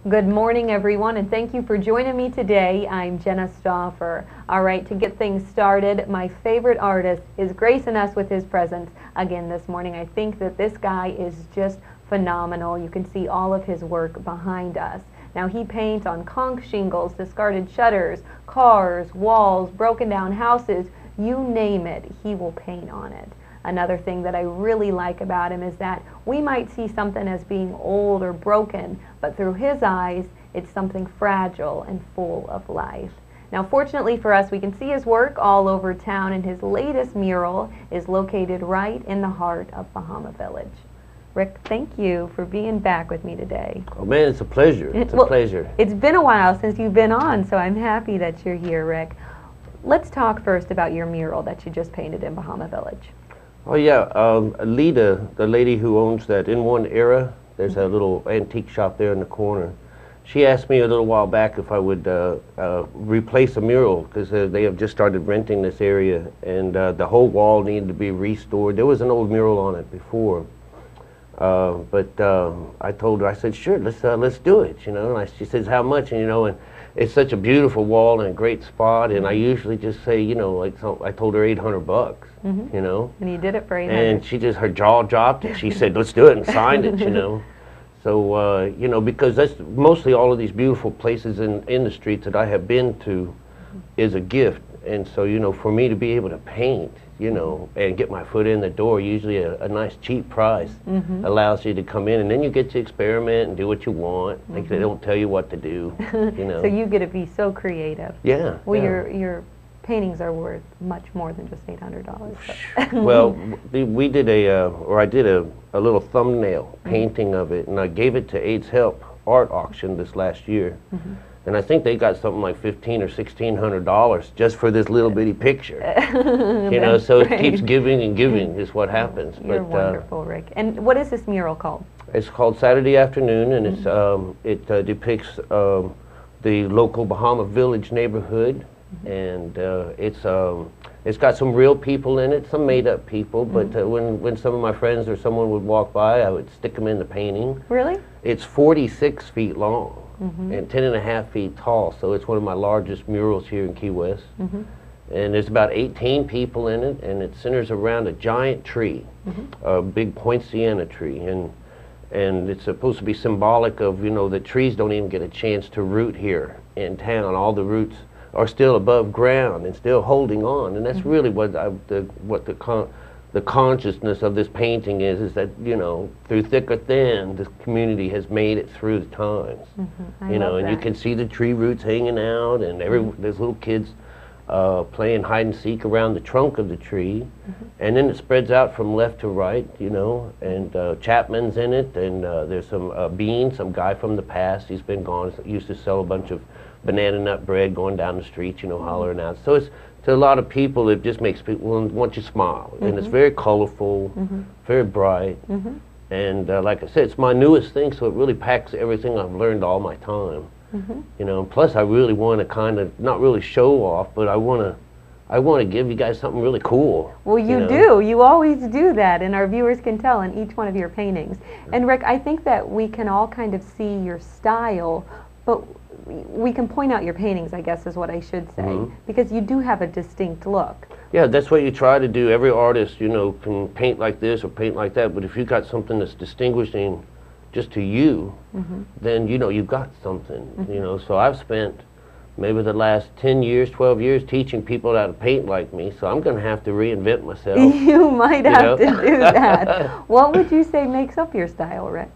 Good morning, everyone, and thank you for joining me today. I'm Jenna Stauffer. All right, to get things started, my favorite artist is gracing us with his presence again this morning. I think that this guy is just phenomenal. You can see all of his work behind us. Now, he paints on conch shingles, discarded shutters, cars, walls, broken down houses, you name it, he will paint on it. Another thing that I really like about him is that we might see something as being old or broken, but through his eyes, it's something fragile and full of life. Now, fortunately for us, we can see his work all over town, and his latest mural is located right in the heart of Bahama Village. Rick, thank you for being back with me today. Oh man, it's a pleasure. It's a pleasure. It's been a while since you've been on, so I'm happy that you're here, Rick. Let's talk first about your mural that you just painted in Bahama Village. Oh yeah, Lita, the lady who owns that In One Era, there's a little antique shop there in the corner. She asked me a little while back if I would replace a mural, because they have just started renting this area, and the whole wall needed to be restored. There was an old mural on it before, but I told her, I said, sure, let's do it, you know. And she says, how much? And you know, and it's such a beautiful wall and a great spot, and I usually just say, you know, like, so I told her $800, you know. And you did it for $800. And she just, her jaw dropped, and she said, let's do it, and signed it, you know. So, you know, because that's mostly all of these beautiful places in the streets that I have been to is a gift. And so, you know, for me to be able to paint, you know, and get my foot in the door, usually a nice cheap price allows you to come in, and then you get to experiment and do what you want. Like, they don't tell you what to do, you know. So you get to be so creative. Yeah. Well, yeah. your paintings are worth much more than just $800. Well, we did I did a little thumbnail painting of it, and I gave it to AIDS Help art auction this last year. And I think they got something like $1,500 or $1,600 just for this little bitty picture. You know, so it keeps giving and giving is what happens. You're wonderful, Rick. And what is this mural called? It's called Saturday Afternoon, and it's it depicts the local Bahama Village neighborhood, and it's got some real people in it, some made-up people. But when some of my friends or someone would walk by, I would stick them in the painting. Really? It's 46 feet long. And 10.5 feet tall, so it's one of my largest murals here in Key West. And there's about 18 people in it, and it centers around a giant tree, a big poinciana tree, and it's supposed to be symbolic of, you know, that trees don't even get a chance to root here in town. All the roots are still above ground and still holding on, and that's really what the consciousness of this painting is that, you know, through thick or thin, this community has made it through the times. You know, and you can see the tree roots hanging out, and there's little kids playing hide and seek around the trunk of the tree, and then it spreads out from left to right, you know, and Chapman's in it, and there's some Bean, some guy from the past, he's been gone, used to sell a bunch of banana nut bread going down the street, you know, hollering out. So it's, to a lot of people, it just makes people want you to smile. And it's very colorful, very bright. And like I said, it's my newest thing, so it really packs everything I've learned all my time. You know, and plus I really want to kind of, not really show off, but I want to give you guys something really cool. Well, you do. You always do that, and our viewers can tell in each one of your paintings. And Rick, I think that we can all kind of see your style, but we can point out your paintings, I guess is what I should say, because you do have a distinct look. Yeah, that's what you try to do. Every artist, you know, can paint like this or paint like that, but if you got something that's distinguishing just to you, then, you know, you've got something, you know. So I've spent maybe the last 10 years, 12 years teaching people how to paint like me, so I'm going to have to reinvent myself. You might have to do that. What would you say makes up your style, Rick?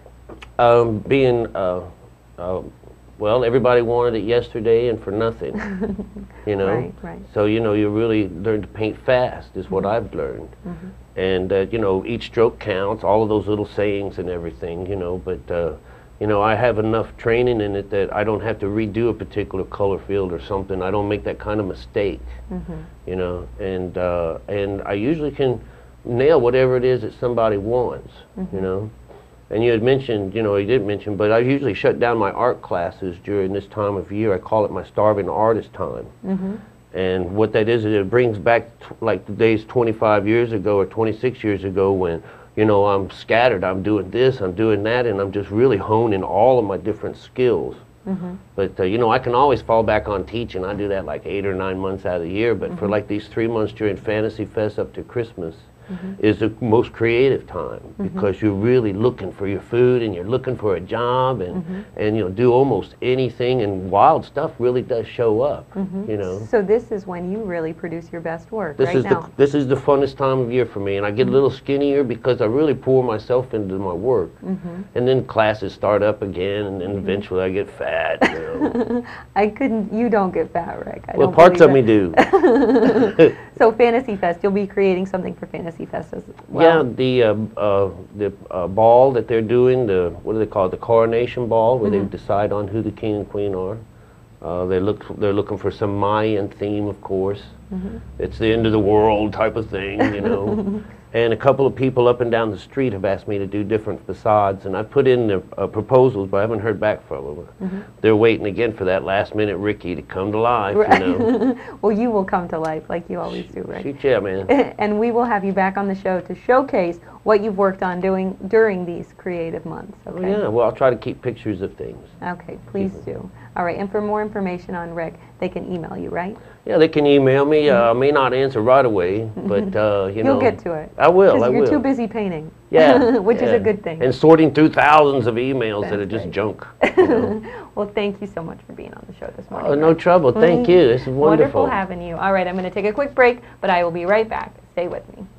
Well, everybody wanted it yesterday and for nothing, you know. Right. So, you know, you really learn to paint fast is what I've learned. And, you know, each stroke counts, all of those little sayings and everything, you know. But, you know, I have enough training in it that I don't have to redo a particular color field or something. I don't make that kind of mistake, you know. And I usually can nail whatever it is that somebody wants, you know. And you had mentioned, you know, you didn't mention, but I usually shut down my art classes during this time of year. I call it my starving artist time. And what that is it brings back like the days 25 years ago or 26 years ago when you know, I'm scattered, I'm doing this, I'm doing that, and I'm just really honing all of my different skills. But you know, I can always fall back on teaching. I do that like 8 or 9 months out of the year, but for like these 3 months during Fantasy Fest up to Christmas is the most creative time, because you're really looking for your food and you're looking for a job, and you know, do almost anything, and wild stuff really does show up, you know. So this is when you really produce your best work, This right is now. this is the funnest time of year for me, and I get a little skinnier because I really pour myself into my work, and then classes start up again, and then eventually I get fat. You know. You don't get fat, Rick. I Well, don't parts of believe me it. do. So Fantasy Fest, you'll be creating something for Fantasy Fest as well. Yeah, the ball that they're doing, what do they call it, the coronation ball, where they decide on who the king and queen are. They're looking for some Mayan theme, of course. It's the end of the world type of thing, you know. And a couple of people up and down the street have asked me to do different facades, and I put in the proposals, but I haven't heard back from them. They're waiting again for that last-minute Ricky to come to life, you know. Well, you will come to life like you always do, Rick. Shoot, yeah, man. And we will have you back on the show to showcase what you've worked on doing during these creative months, Oh, okay? yeah, well, I'll try to keep pictures of things. Okay, please do. All right, and for more information on Rick, they can email you, right? Yeah, they can email me. I may not answer right away, but you know. You'll get to it. I will. I Because you're will. too busy painting. Yeah, which is yeah. a good thing. And sorting through thousands of emails that That's are just right. junk. You know. Well, thank you so much for being on the show this morning. Oh, no Rick. trouble. Thank you. This is wonderful. Wonderful having you. All right, I'm going to take a quick break, but I will be right back. Stay with me.